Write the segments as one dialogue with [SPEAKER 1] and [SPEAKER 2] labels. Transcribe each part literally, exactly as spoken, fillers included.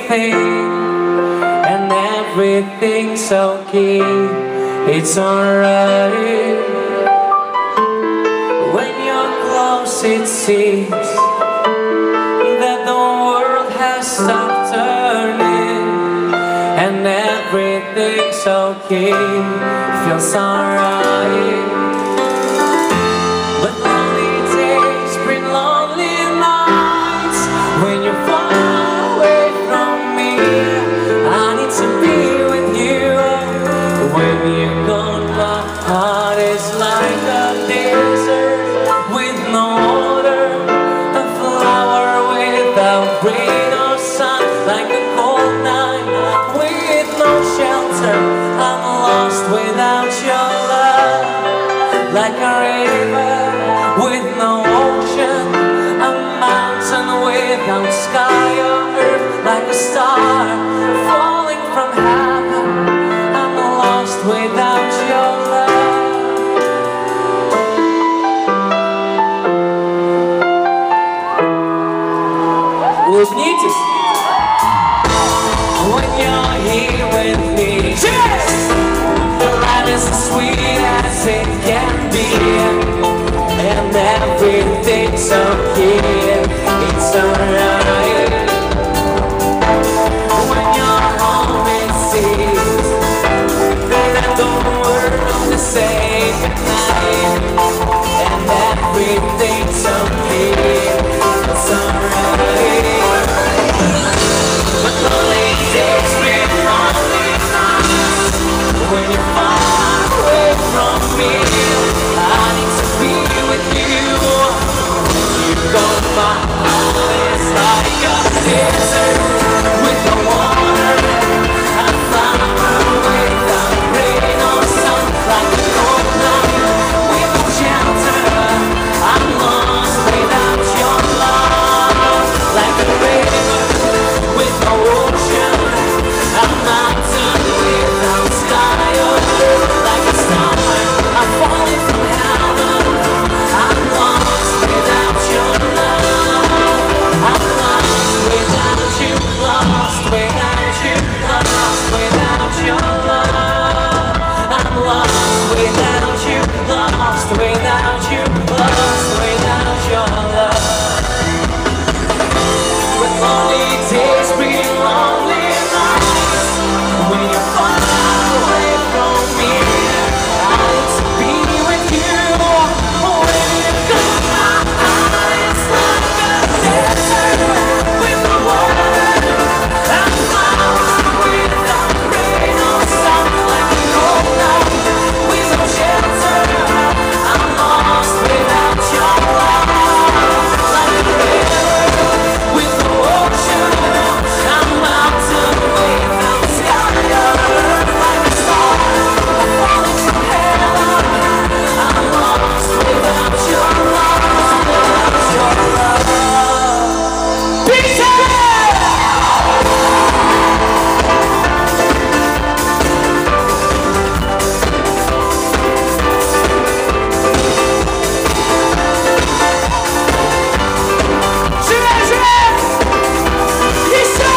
[SPEAKER 1] everything, and everything's okay. It's alright. When you're close, it seems that the world has stopped turning, and everything's okay. Feels alright. But lonely days bring lonely nights. When you're far away from me, I need to be with you. When you're gone, my heart is like a desert with no water, a flower without rain or sun, like a cold night with no shelter. I'm lost without your love, like a river with no ocean, a mountain without sky or earth, like a star falling from heaven. I'm lost without your love. Улыбнитесь. When you're here with me, cheers! The life is as sweet as it can be, and everything's okay. It's alright. When you're home, it seems that the world is saying goodnight, and everything's okay. It's alright. But lonely days bring lonely nights. When you're far away from me, I need to be with you. You go, my heart is like a desert with no water, a flower without rain or sun, like a cold night with no shelter. I'm lost without your love, like a river with no ocean, a mountain without sky or earth, like a star I'm falling from heaven. I'm lost without your love. I'm lost without you, lost without you, lost without your love. I'm lost without you, lost without you, lost without your love. With lonely days bring lonely nights. When you're far away from me, I need to be with you. When you're gone, my heart is like a desert with no water, a flower without rain or sun, like a cold night with no shelter. I'm lost without your love, like a river with no ocean, a mountain without sky or earth, like a star falling from heaven. I'm lost without your love, without your love. Peter! Живее, живее! Еще!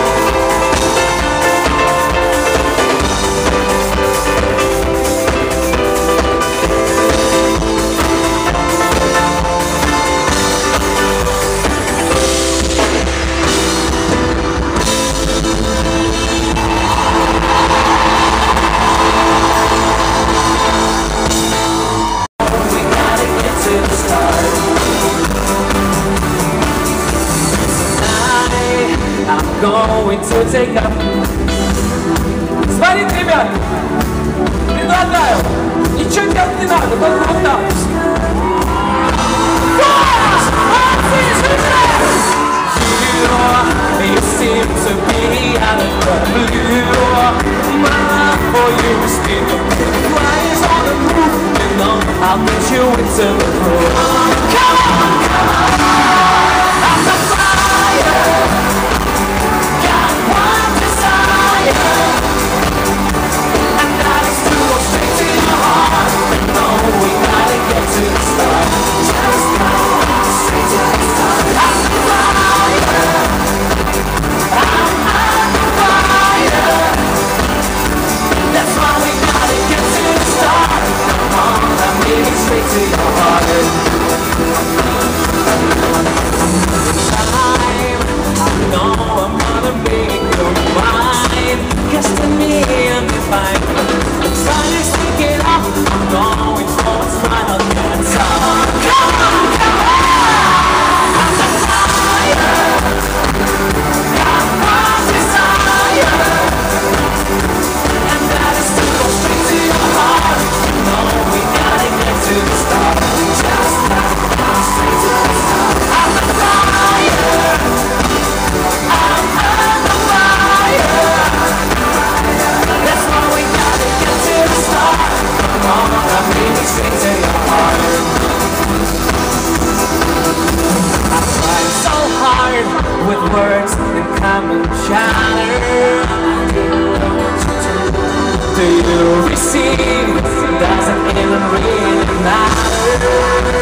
[SPEAKER 1] We gotta get to the start. Tonight I'm going to take up. Смотрите, ребят, предлагаю, ничего делать не надо, только вот так. You seem to be out of the blue. My love for you is still flies on the roof. You know I'll get you into the room. Come on, come on, I'm the fire. Got one desire, and that is to go straight to your heart. No, we gotta get to the start. Just go straight to the start. I'm the fire. I'm receive doesn't even really matter.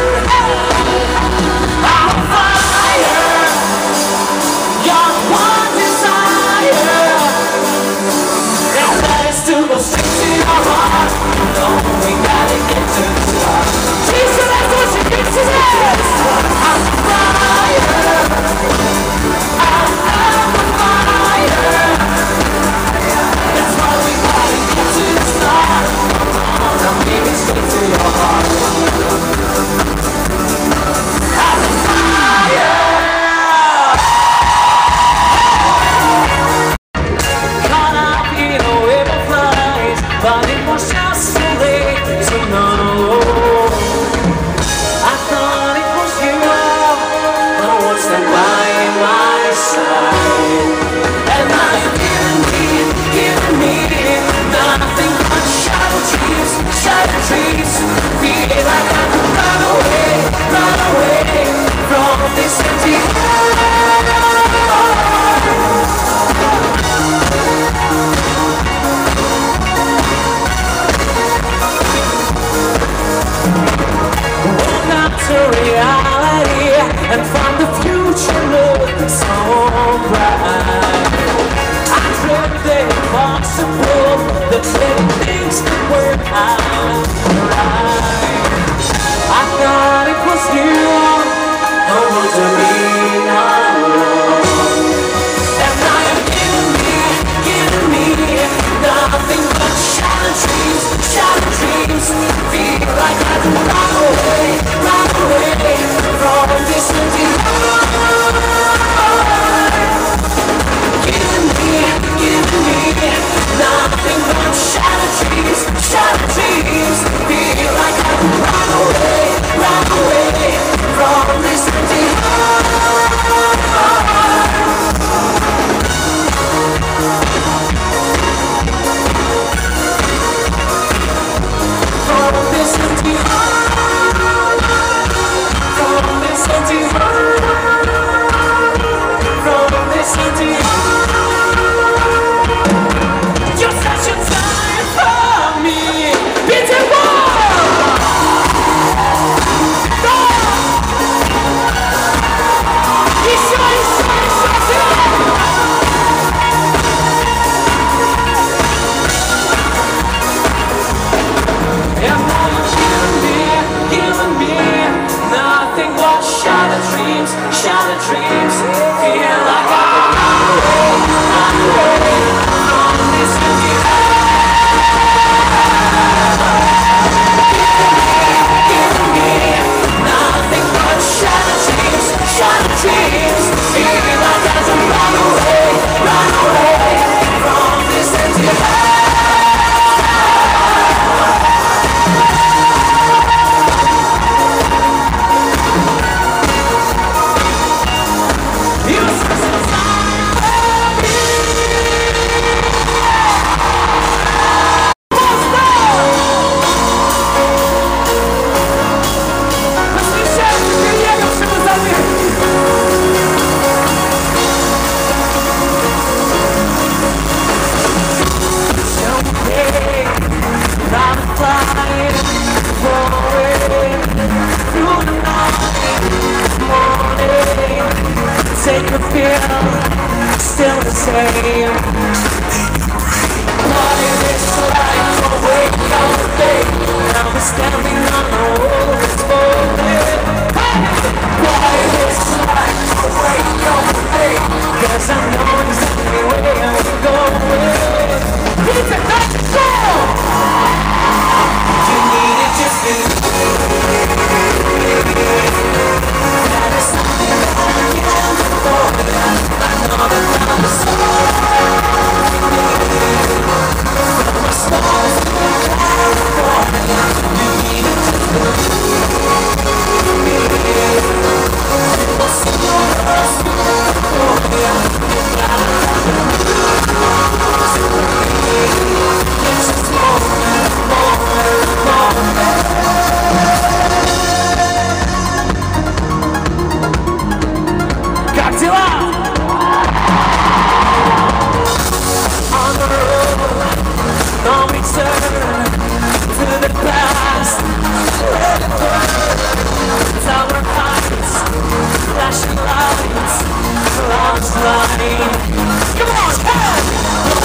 [SPEAKER 1] I'm fire, your one desire, and that is to go straight to your heart. No, we gotta get to the start. Jesus, that's what you get to this. I'm fire, I'm on fire. That's why we gotta get to the start. Now bring it straight to your heart. I'm on fire. Caught up in a web of lies, but it was just too late to know. I thought it was you, but what's that by my side? And now you're giving me, giving me nothing but shadow trees, shadow trees. Feel like I could run away, run away from this empty heart. Woke up to reality and found the future looked so bright. I dreamt the impossible, the little things that work out right. I thought it was you, no one to be alone. And now you're giving me, giving me nothing but shadow dreams, shadow dreams. Feel like I can run away, run away from this empty heart. Giving me, giving me nothing but shadow dreams, shadow dreams. Feel like I can run away, run away. flashing lights, lost line. Come on, hey!